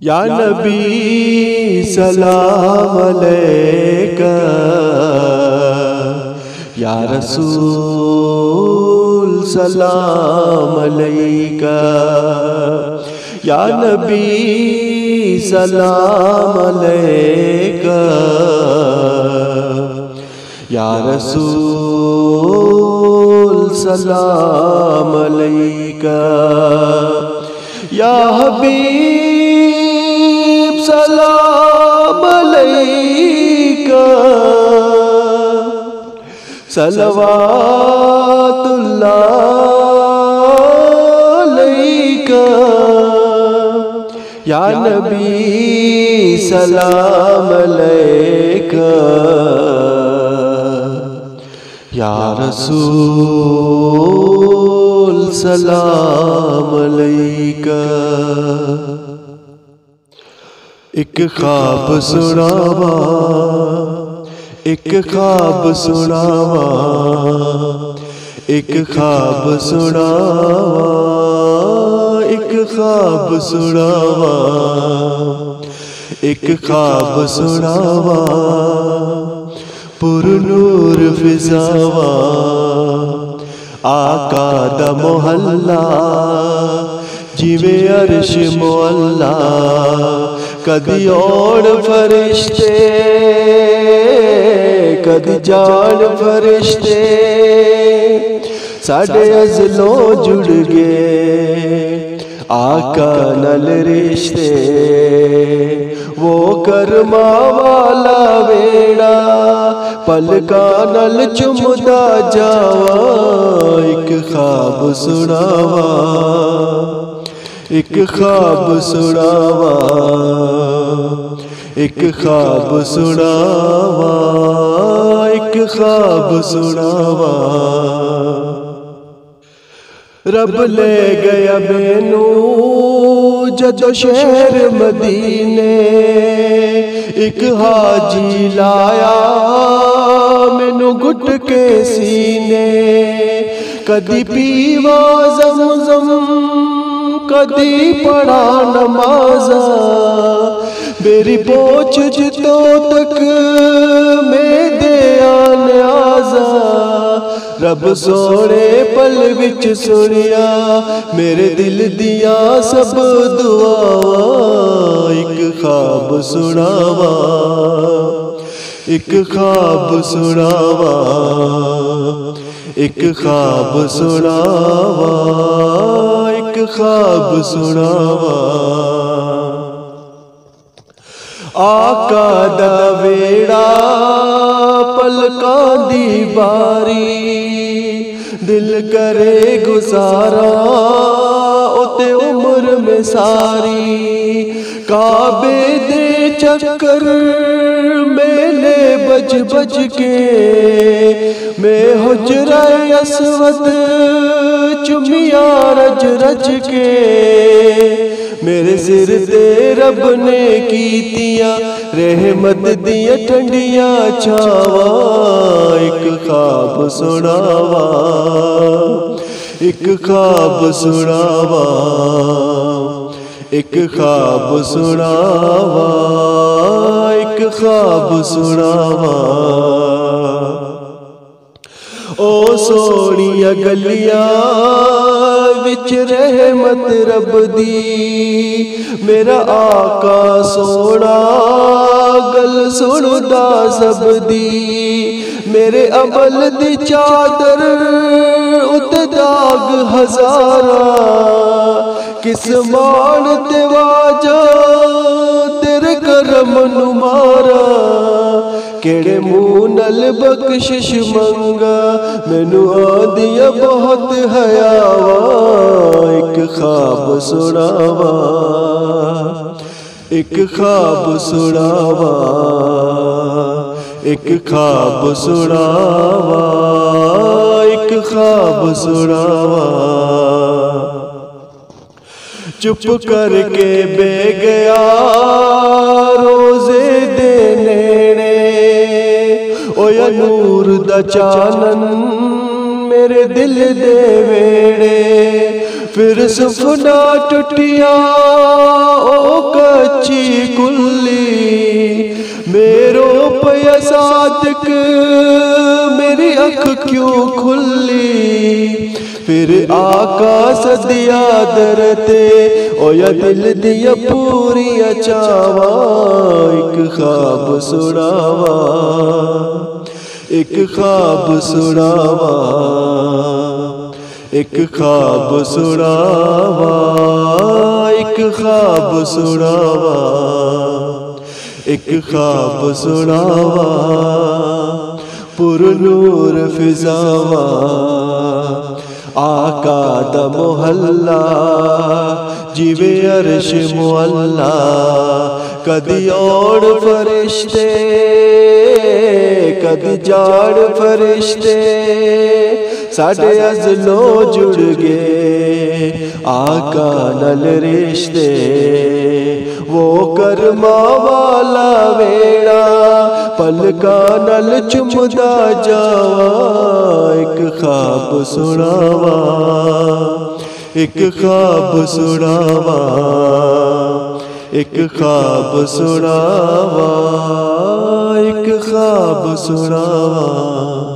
या नबी सलाम अलैका, या रसूल सलाम अलैका, या नबी सलाम अलैका, या रसूल सलाम अलैका, या हबीब सलाम अलैका, सलवातुल्लाह अलैका, या नबी सलाम अलैका, या रसूल सलाम अलैका। एक ख्वाब सुनावा, एक ख्वाब सुनावा, एक ख्वाब सुनावा, एक ख्वाब सुनावा, एक ख्वाब सुनावा, पुरनूर फिजावा, आका दा मोहल्ला जिवे अर्श मोहल्ला, कदी ओढ़ फरिश्ते कदी जान फरिश्ते, साढ़े अज़लों जुड़ गए आका नल रिश्ते, वो कर्मा वाला वेड़ा पलका नल चुमदा जावा, एक ख्वाब सुनावा, एक ख्वाब सुनावा, एक ख्वाब सुनावा, एक ख्वाब सुनावा। रब ले गया मैनू जदों शहर मदीने, एक हाजी लाया मैनू घुट के सीने, कदी पीवा ज़मज़म कदी पढ़ा नमाज़ा, मेरी पोछ जितों तक मैं दे न्याज़ा, रब सोने पल विच सुनिया मेरे दिल दिया सब दुआवां, एक ख्वाब सुनावा, एक ख्वाब सुनावा, एक ख्वाब सुनावा, एक ख्वाब सुनावा। आका दा वेड़ा पलकां दी बारी, दिल करे गुजारा उते उम्र में सारी, काबे दे चक्कर मेले बज बज के, मैं हुजरा अस्वद चुमिया रज रज के, मेरे सिर ते रब ने कीतियां रहमत दिया ठंडिया छावा, एक ख्वाब सुनावा, एक ख्वाब सुनावा, एक ख्वाब सुनावा, एक ख्वाब सुनावा। ओ सोनिया गलियां विच रहमत रब दी, मेरा आका सोना गल सुनदा सब दी, मेरे अमल दी चादर उते दाग हजारा, किस मान ते वाजा तेरे करम नू मारा, केड़े मुँह नल बख्शिश मंगा मैनू आदिया बहुत हयावा, एक ख्वाब सुनावा, एक ख्वाब सुनावा, एक ख्वाब सुनावा, एक ख्वाब सुनावा। चुप करके बे गया रोजे दे नेड़े, ओया नूर दा चानन मेरे दिल दे वेड़े, फिर सुफना टुटिया ओ सादिक मेरी अख क्यों खुली, फिर आका सदिया दरते ओया दिल दिया पूरी चावा, एक ख्वाब सुनावा, एक ख्वाब सुनावा, एक ख्वाब सुनावा, एक ख्वाब सुनावा, एक ख्वाब सुनावा, पुरनूर फिजावा, आका दा मोहल्ला जीवे अर्श मुअल्ला, कदी ओढ़ फरिश्ते कदी जाड़ फरिश्ते, साढ़े अज़लों जुड़ गए आका नल रिश्ते, वो करमा वाला वेड़ा पलका नल चुमदा जावा, एक ख्वाब सुनावा, एक ख्वाब सुनावा, एक ख्वाब सुनावा, एक ख्वाब सुनावा।